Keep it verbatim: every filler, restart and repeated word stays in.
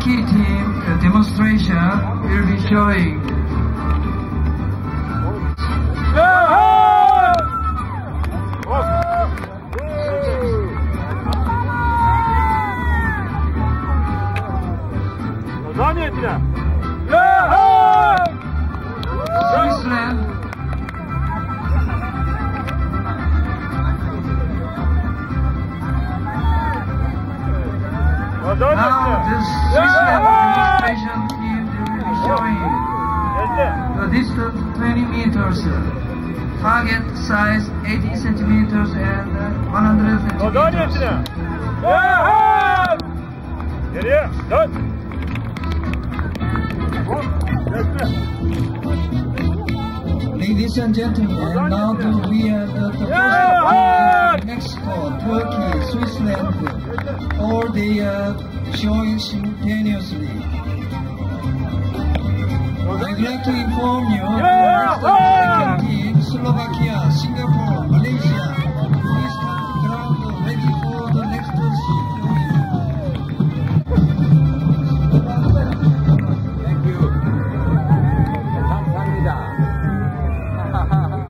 Turkey team demonstration will be showing. Switzerland. Now this Switzerland demonstration team will be showing the distance twenty meters, target size eighty centimeters and one hundred fifty meters. Ladies and gentlemen, now we are the first Mexico, Turkey, Switzerland, all they are showing simultaneously. I'd like to inform you that the second team, Slovakia,